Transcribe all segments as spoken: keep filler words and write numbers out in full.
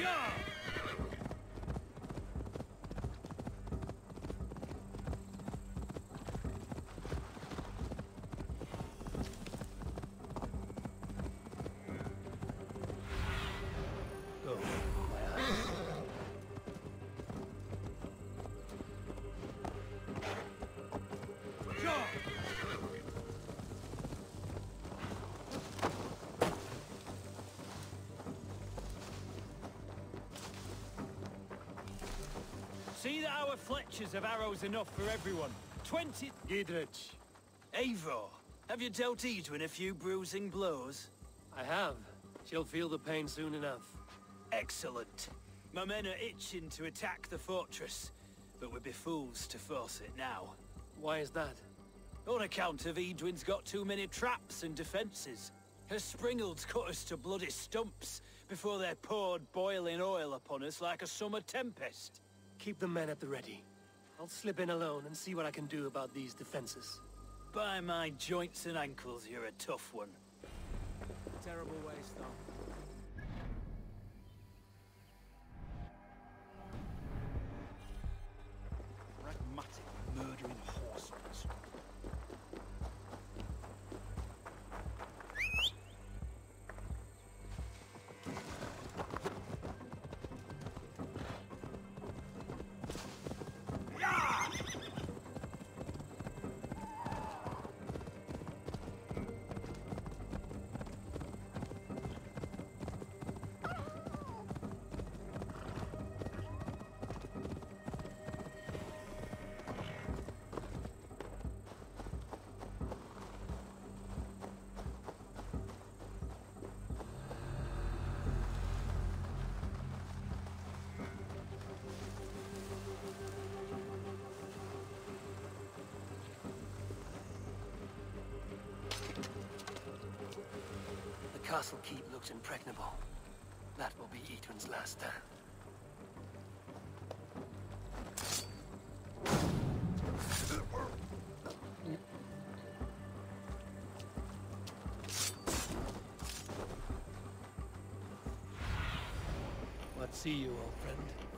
See that our fletchers have arrows enough for everyone. Twenty... Gidrich. Eivor, have you dealt Edwin a few bruising blows? I have. She'll feel the pain soon enough. Excellent. My men are itching to attack the fortress, but we'd be fools to force it now. Why is that? On account of Edwin's got too many traps and defenses. Her springalds cut us to bloody stumps before they poured boiling oil upon us like a summer tempest. Keep the men at the ready. I'll slip in alone and see what I can do about these defenses. By my joints and ankles, you're a tough one. Terrible waste, though. Pragmatic, murdering horses. The castle keep looks impregnable. That will be Edwin's last stand. What see you, old friend?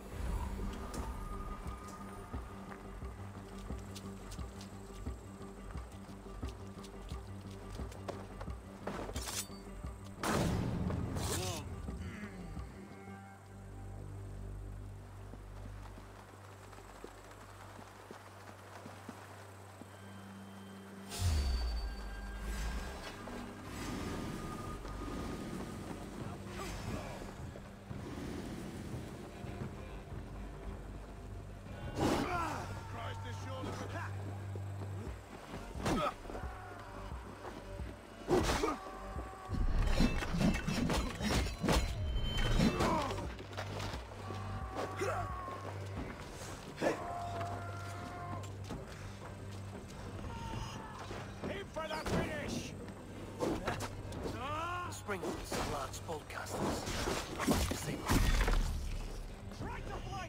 Springfields are large spellcasters. Disable. Try to flank!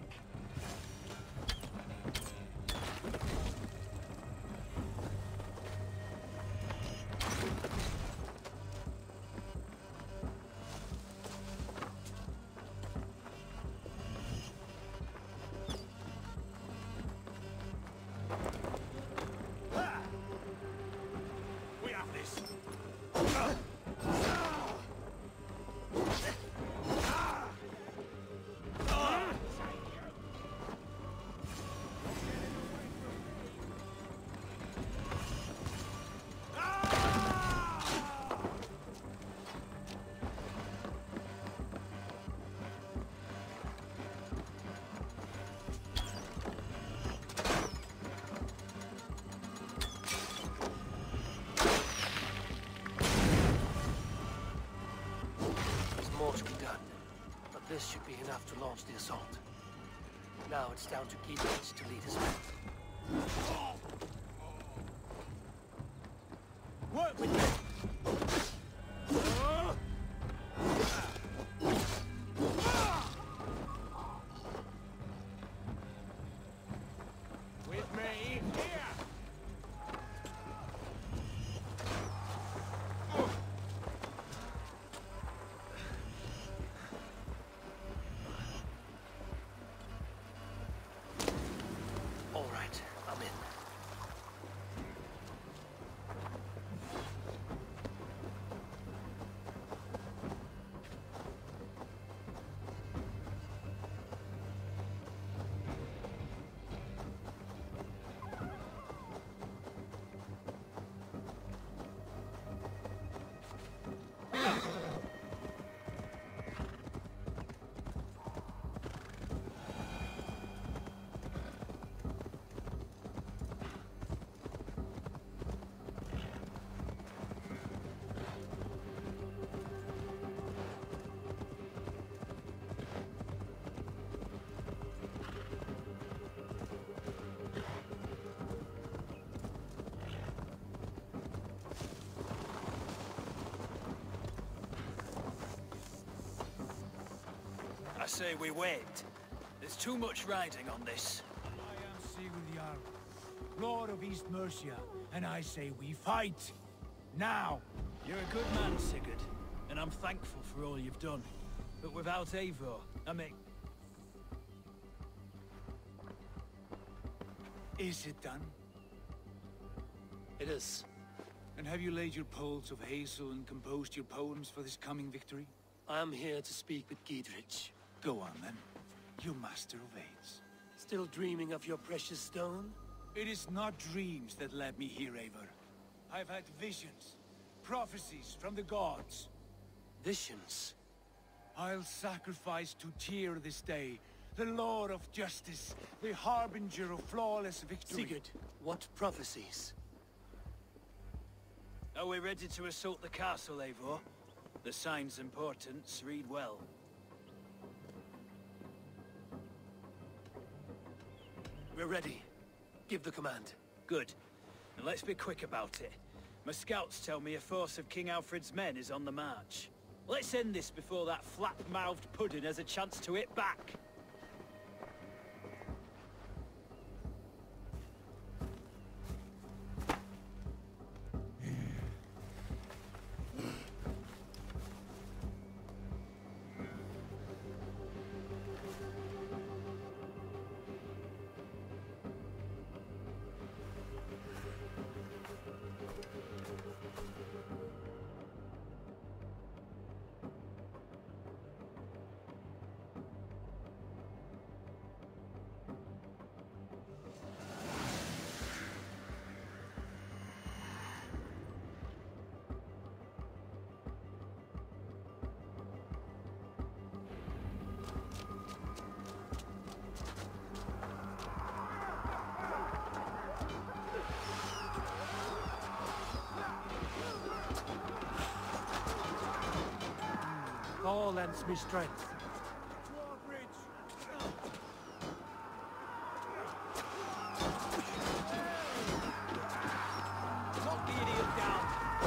We have this. This should be enough to launch the assault. Now it's down to Gidrich to lead us out. Work with me! With me, here! say we wait. There's too much riding on this. I am Sigurd Jarl, Lord of East Mercia, and I say we fight. Now! You're a good man, Sigurd, and I'm thankful for all you've done. But without Eivor, I mean... Is it done? It is. And have you laid your poles of hazel and composed your poems for this coming victory? I am here to speak with Giedrich. Go on then, you master of aids. Still dreaming of your precious stone? It is not dreams that led me here, Eivor. I've had visions, prophecies from the gods. Visions? I'll sacrifice to Tyr this day, the Lord of Justice, the harbinger of flawless victory. Sigurd, what prophecies? Are we ready to assault the castle, Eivor? The signs and portents read well. We're ready. Give the command. Good. And let's be quick about it. My scouts tell me a force of King Alfred's men is on the march. Let's end this before that flap-mouthed pudding has a chance to hit back. All lends me strength. Knock the idiot down.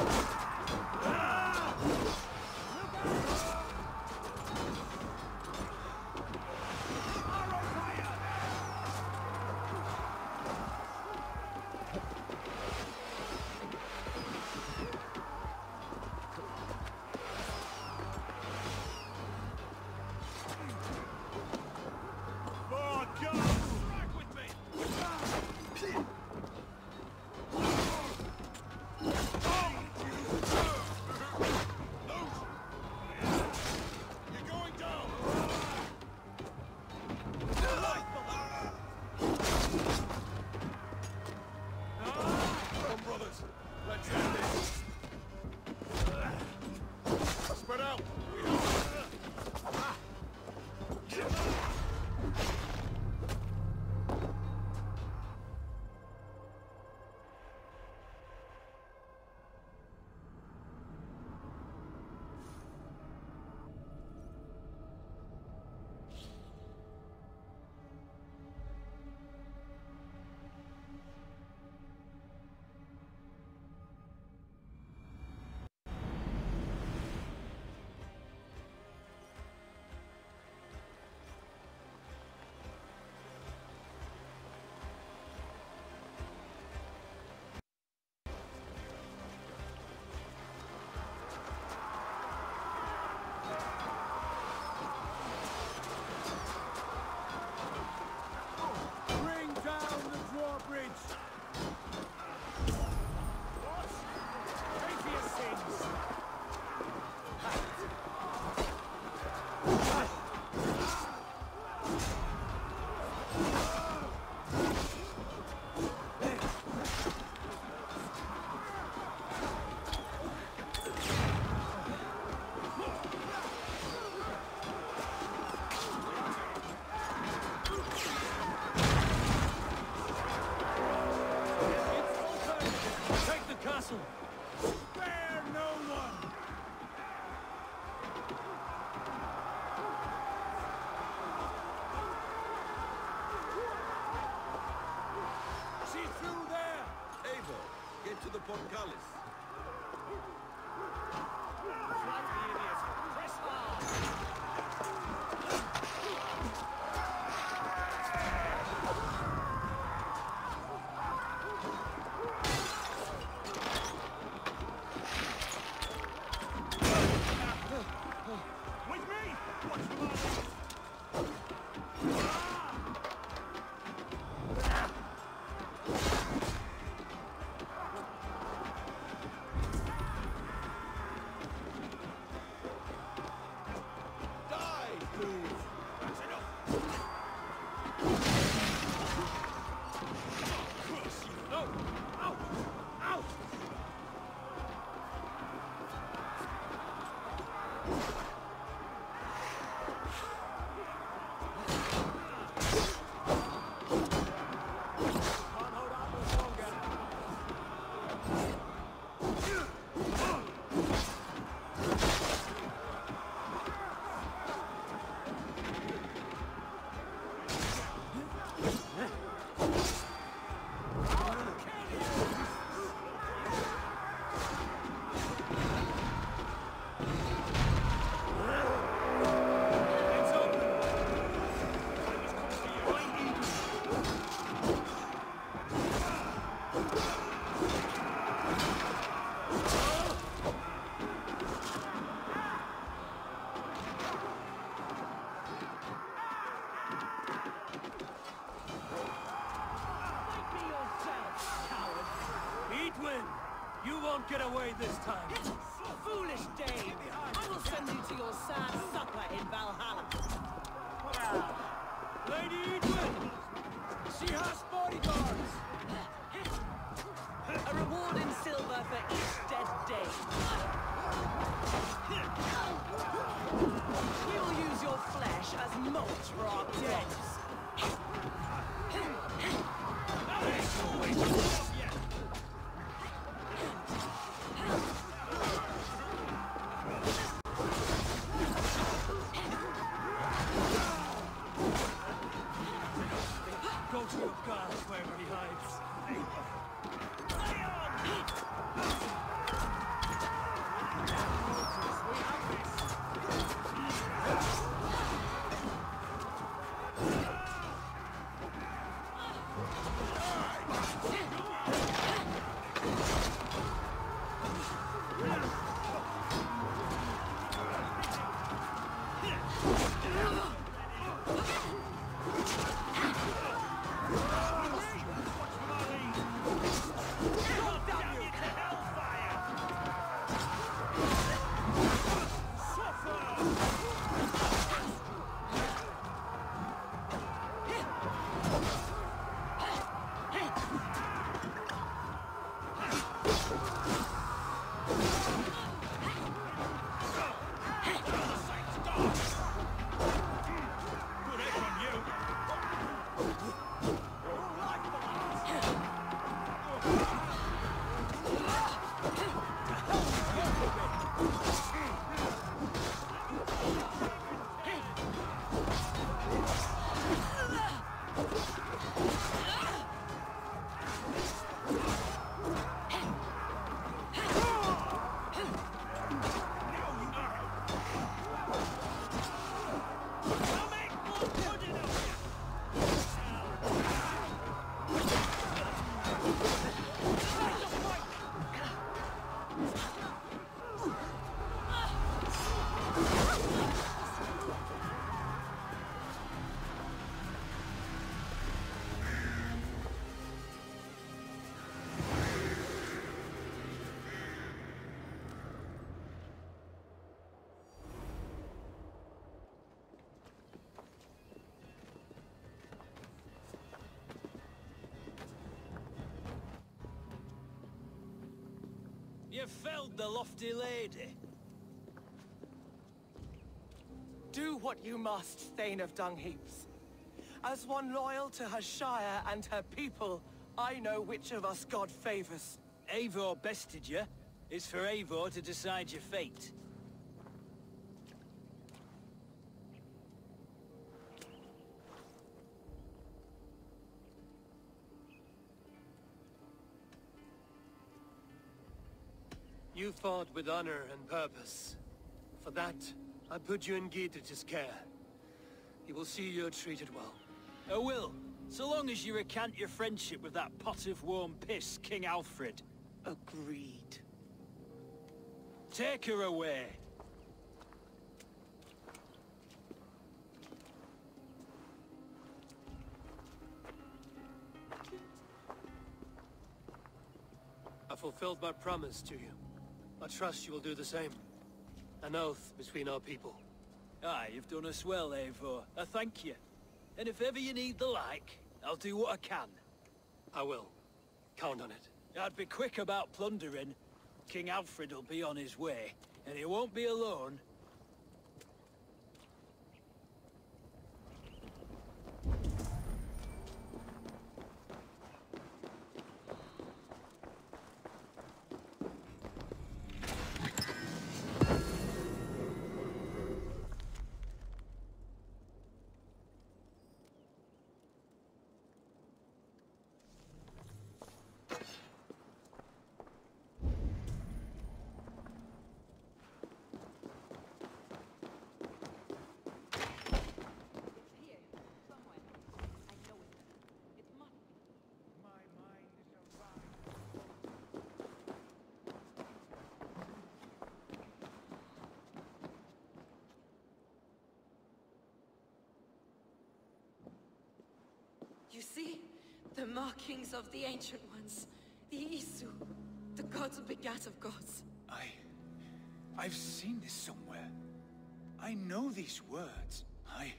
Spare no one! She's through there! Eivor, get to the portcullis. Flat the idiot. Press hard! win! You won't get away this time! Foolish dame! I will send you to your sad supper in Valhalla. Lady Edwin! She has bodyguards! A reward in silver for each dead dame. We will use your flesh as mulch for our dead. Go to your guard wherever he hides. You felled the lofty lady. Do what you must, Thane of Dungheaps. As one loyal to her shire and her people, I know which of us God favors. Eivor bested you. It's for Eivor to decide your fate. You fought with honor and purpose. For that, I put you in Geirrid's care. He will see you're treated well. I will, so long as you recant your friendship with that pot of warm piss, King Alfred. Agreed. Take her away. I fulfilled my promise to you. I trust you will do the same. An oath between our people. Aye, you've done us well, Eivor. I thank you. And if ever you need the like, I'll do what I can. I will. Count on it. I'd be quick about plundering. King Alfred will be on his way, and he won't be alone. You see? The markings of the Ancient Ones. The Isu. The gods begat of gods. I... I've seen this somewhere. I know these words. I...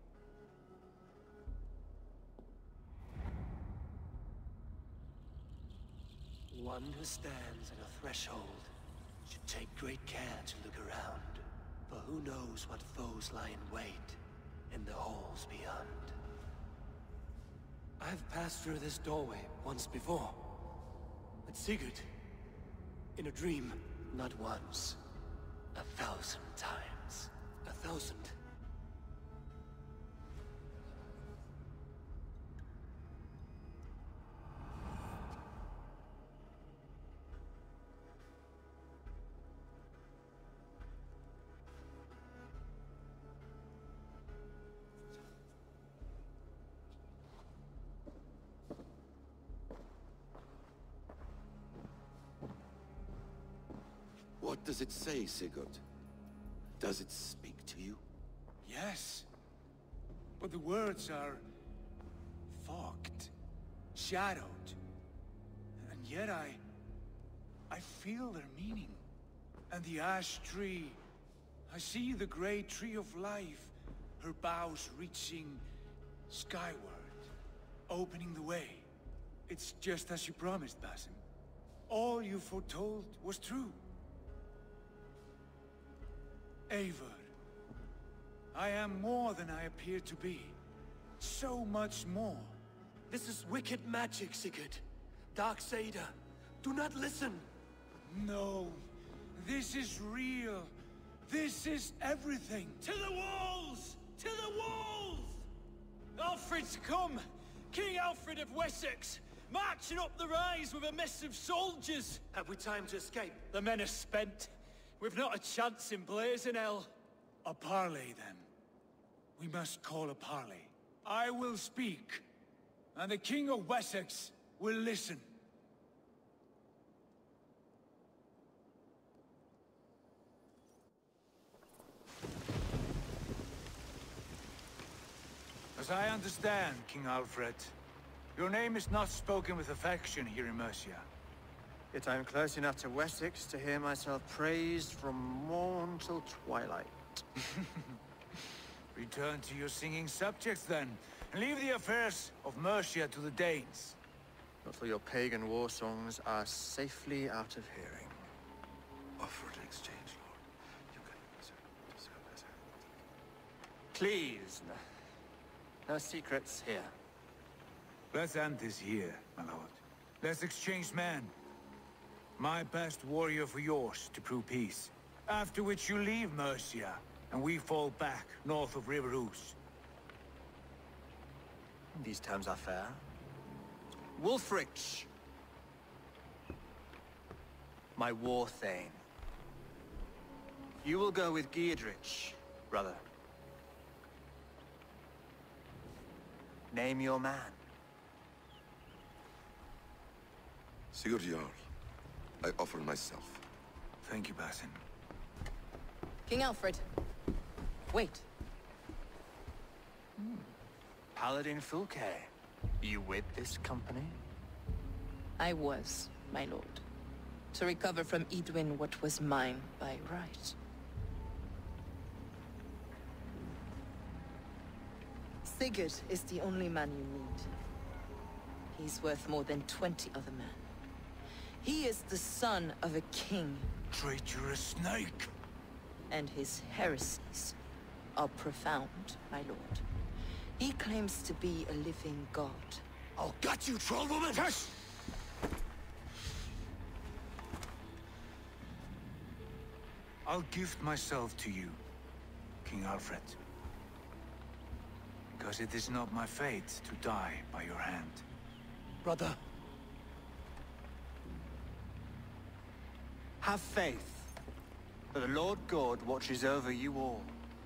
One who stands at a threshold should take great care to look around, for who knows what foes lie in wait in the halls beyond. I've passed through this doorway once before. With Sigurd. In a dream. Not once. A thousand times. A thousand. What does it say, Sigurd? Does it speak to you? Yes. But the words are... fogged. Shadowed. And yet I... I feel their meaning. And the ash tree... I see the great tree of life. Her boughs reaching... skyward. Opening the way. It's just as you promised, Basim. All you foretold was true. Eivor, I am more than I appear to be. So much more. This is wicked magic, Sigurd. Darkseida. Do not listen. No. This is real. This is everything. To the walls! To the walls! Alfred's come! King Alfred of Wessex! Marching up the rise with a mess of soldiers! Have we time to escape? The men are spent. We've not a chance in blazing hell. A parley, then. We must call a parley. I will speak, and the King of Wessex will listen. As I understand, King Alfred, your name is not spoken with affection here in Mercia. Yet I am close enough to Wessex to hear myself praised from morn till twilight. Return to your singing subjects, then, and leave the affairs of Mercia to the Danes. Not till your pagan war songs are safely out of hearing. Offer an exchange, Lord. You can serve, serve as a... Please, no, no secrets here. Let's end this here, my lord. Let's exchange men. My best warrior for yours to prove peace. After which you leave Mercia, and we fall back north of River Ouse. These terms are fair. Wulfrich! My war thane. You will go with Giedrich, brother. Name your man. Sigurd Jarl, I offer myself. Thank you, Basim. King Alfred. Wait. Hmm. Paladin Fulke. You with this company? I was, my lord. To recover from Edwin what was mine by right. Sigurd is the only man you need. He's worth more than twenty other men. He is the son of a king. Traitorous snake! And his heresies are profound, my lord. He claims to be a living god. I'll gut you, troll woman! Hush! I'll gift myself to you, King Alfred. Because it is not my fate to die by your hand. Brother. Have faith, for the Lord God watches over you all.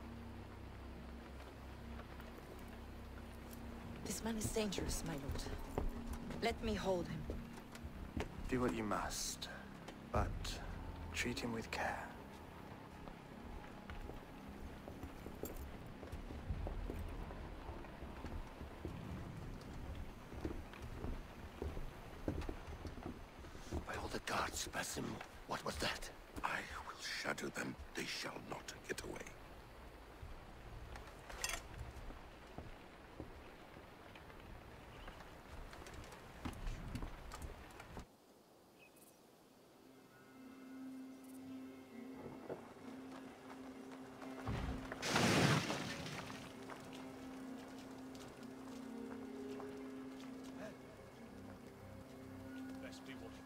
This man is dangerous, my lord. Let me hold him. Do what you must, but treat him with care. By all the Guards, Basim, what was that? I will shadow them. They shall not get away. Best be watchful.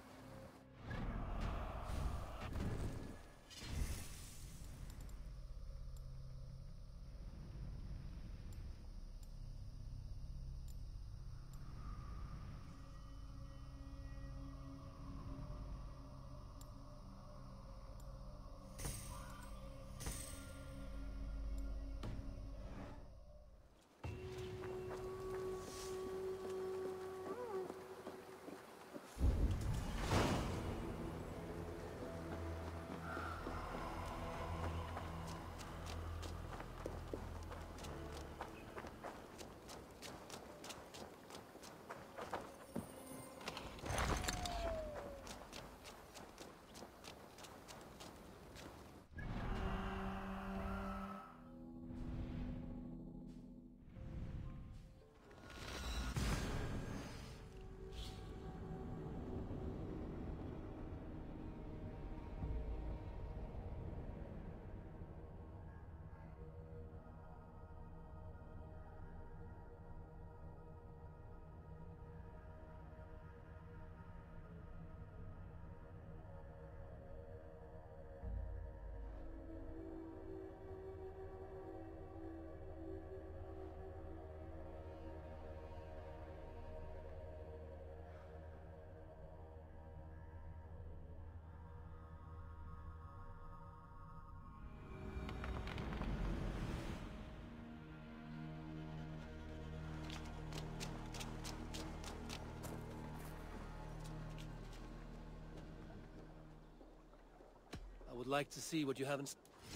I would like to see what you haven't...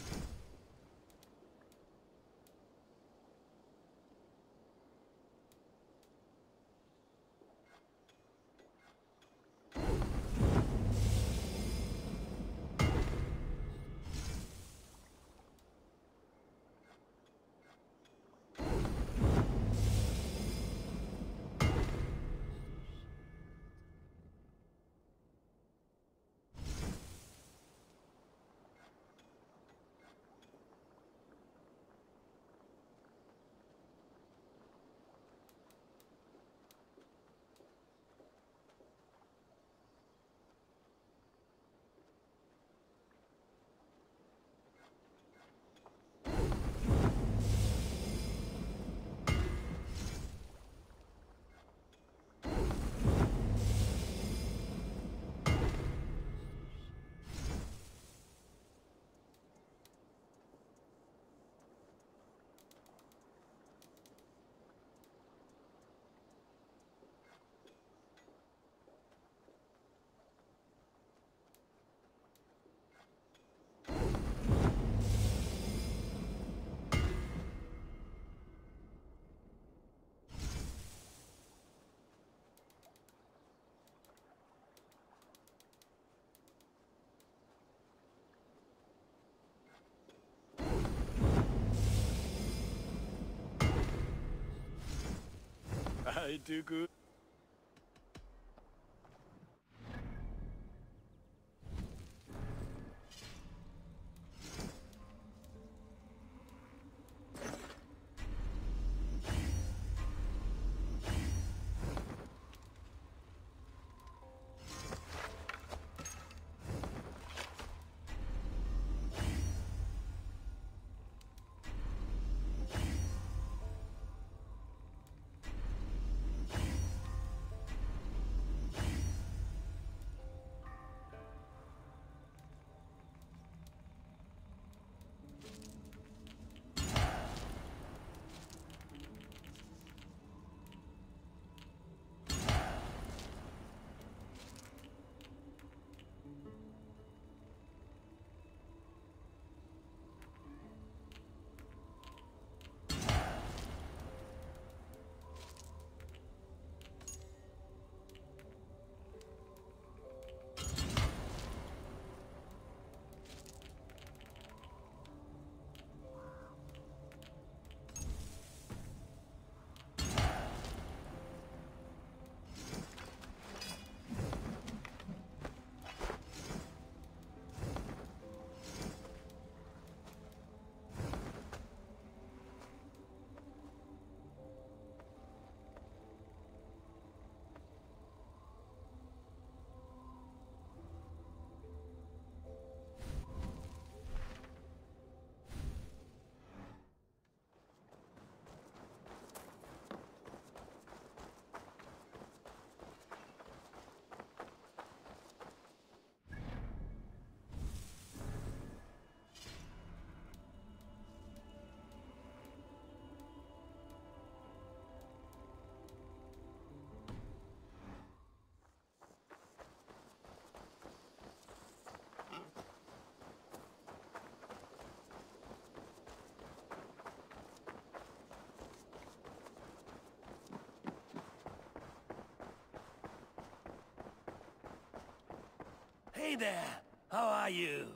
I do good. Hey there! How are you?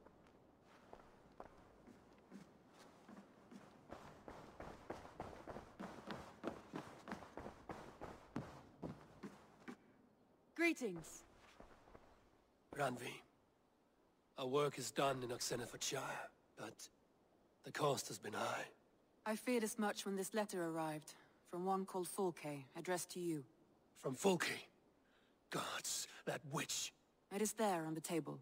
Greetings. Randvi, our work is done in Oxenford Shire, but the cost has been high. I feared as much when this letter arrived, from one called Fulke, addressed to you. From Fulke? Gods, that witch! It is there on the table.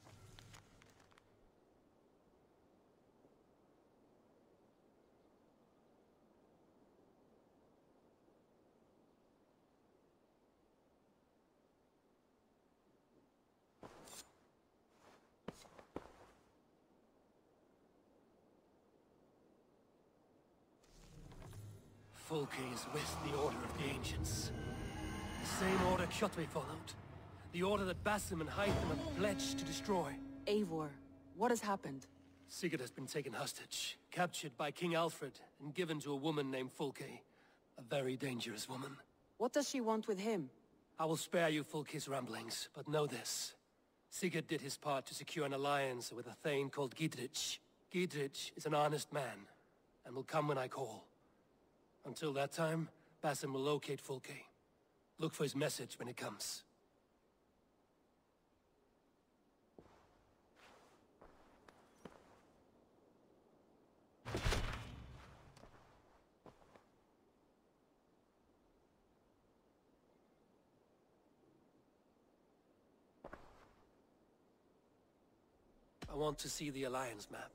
Fulke is with the Order of the Ancients. The same order Kjotve followed. The order that Basim and Hytham have pledged to destroy. Eivor, what has happened? Sigurd has been taken hostage, captured by King Alfred, and given to a woman named Fulke. A very dangerous woman. What does she want with him? I will spare you Fulke's ramblings, but know this. Sigurd did his part to secure an alliance with a thane called Gidrich. Gidrich is an honest man, and will come when I call. Until that time, Basim will locate Fulke. Look for his message when it comes. I want to see the Alliance map.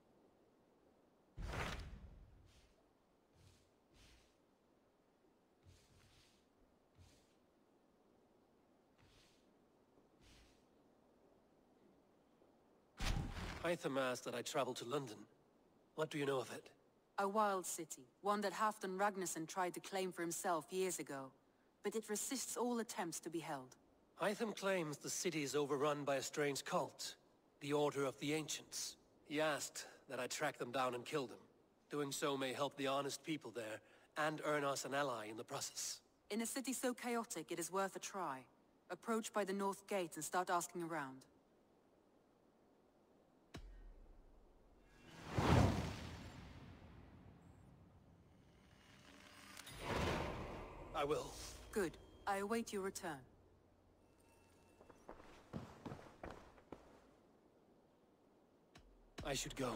Hytham asked that I travel to London. What do you know of it? A wild city, one that Halfdan Ragnarsson tried to claim for himself years ago. But it resists all attempts to be held. Hytham claims the city is overrun by a strange cult, the Order of the Ancients. He asked that I track them down and kill them. Doing so may help the honest people there, and earn us an ally in the process. In a city so chaotic, it is worth a try. Approach by the North Gate and start asking around. I will. Good. I await your return. I should go.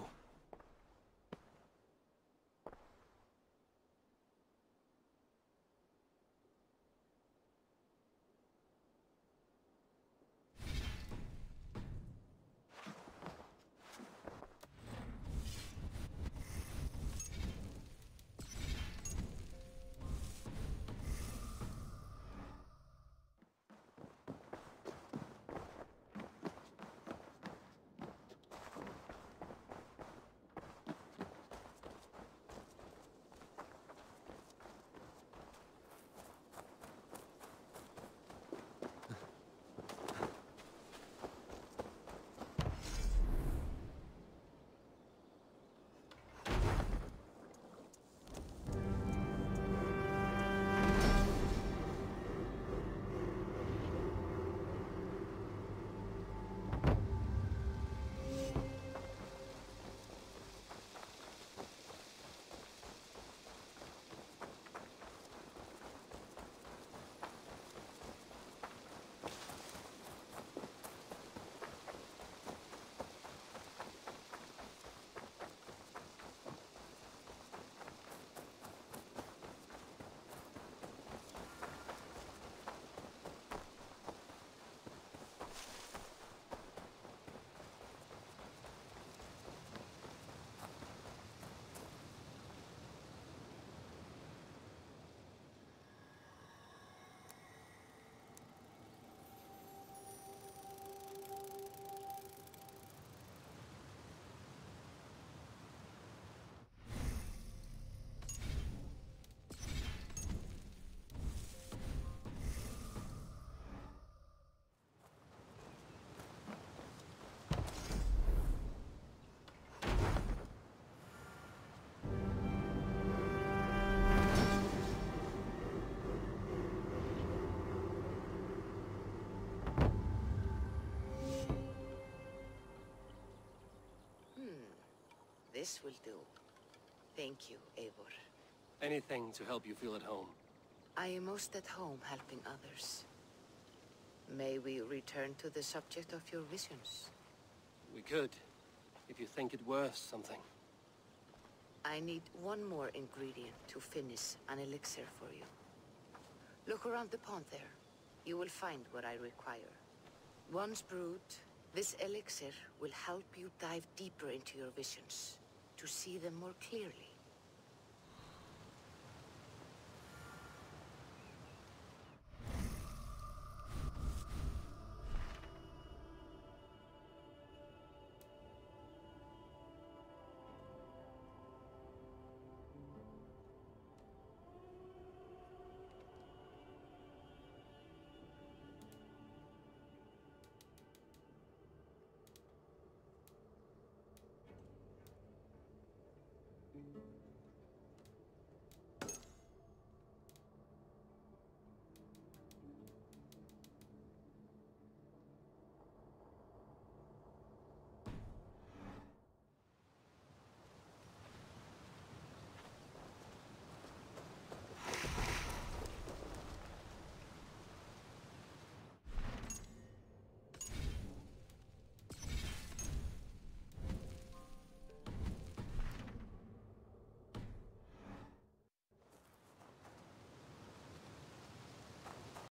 This will do. Thank you, Eivor. Anything to help you feel at home. I am most at home helping others. May we return to the subject of your visions? We could, if you think it worth something. I need one more ingredient to finish an elixir for you. Look around the pond there. You will find what I require. Once brewed, this elixir will help you dive deeper into your visions, to see them more clearly.